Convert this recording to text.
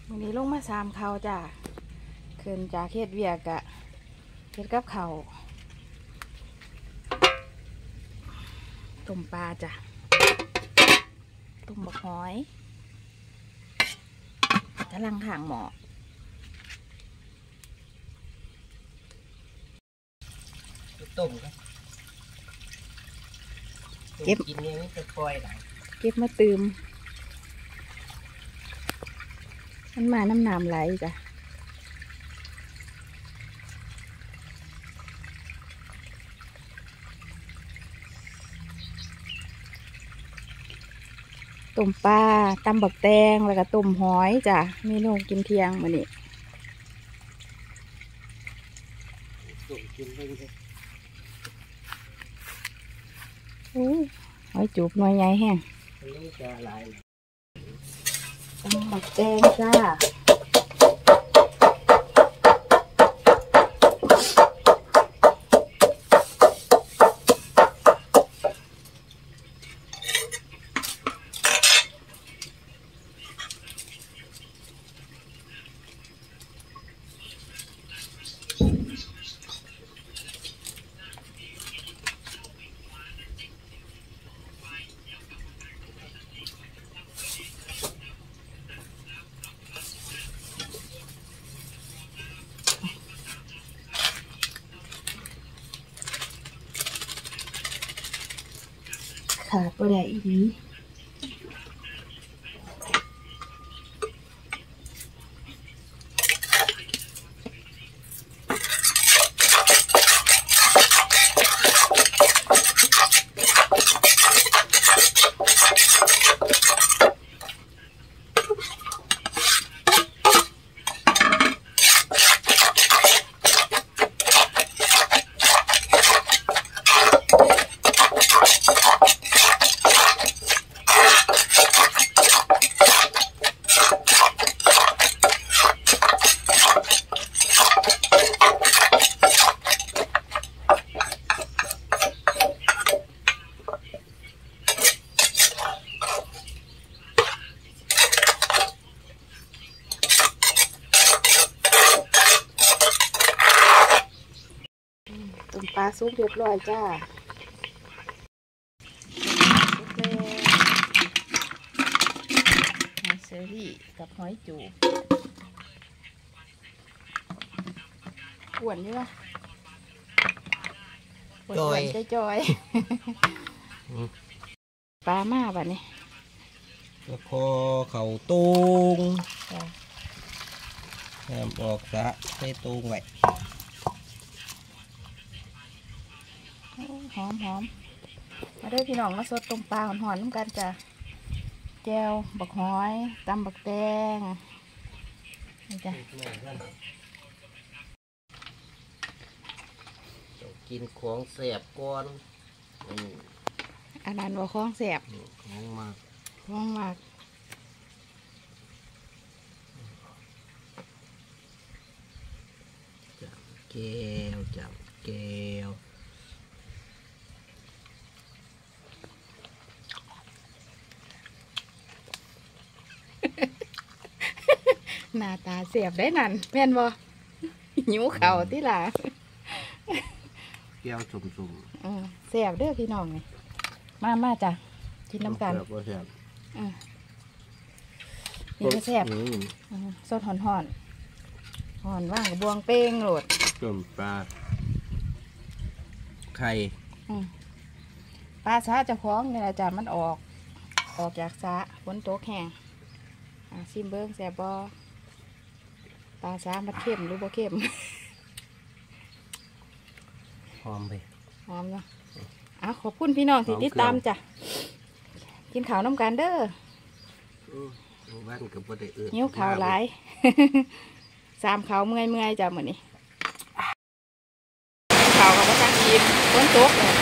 วันนี้ลงมา3เขาจ้ะขึ้นจากเฮ็ดเวียกอะเฮ็ดกับเขาต้มปลาจ้ะต้มบักหอยกำลังถางหมอต้มครับเก็บกินเนี่ยนี่จะปล่อยหลังเก็บมาตืมมันมาน้ำน้ำไหลจ้ะต้มปลาตำบักแตงแล้วก็ต้มหอยจ้ะเมนูกินเที่ยงมื้อนี้ต้มกินได้เลยหอยจูบหน่วยใหญ่แห้งมันจะหลายตำบักแตงจ้าขาดบ่ได้อีกนี้ต้มปลาซุปเรียบร้อยจ้าซุปเลยหอยเชอรี่กับหอยจูบอ้วนอยู่วะอ้วนจอยปลามาแบบนี้แล้วพอเข่าตูงแถมออกซะใส่ตูงไว้หอมมาด้วยพี่น้องมาสดต้มปลาหอนๆน้ำกันจ้ะแจ่วบักหอยตำบักแตงนี่จ้ะกินของแสบก่อนอันนั้นว่าของแสบของมากจับแก้วหน้าตาเสียบได้นั่นแม่นบ่หิวเข่าที่หล่ะแก้วสุ่มเสียบเด้อพี่น้องนี่มาจ้ะกินน้ำกันนี่ก็แซ่บสดห่อนว่างกับบวงเป้งโหลดต้มปลาไข่ปลาซาจะคล้องเนี่ยจ้ะมันออกจากซาฝนตกแห้งชิมเบิ้งแซ่บบ่ปลาซามันเข้มหรือบ่เข้มหอมไปหอมเนาะขอบคุณพี่น้องที่ติดตามจ้ะกินข้าวน้ำกันเด้อบ้านกับบ่ได้หิวข้าวหลาย3ข้าวเมื่อยจ้ะมื้อนี้ข้าวกับบ่ทันกินฝนตก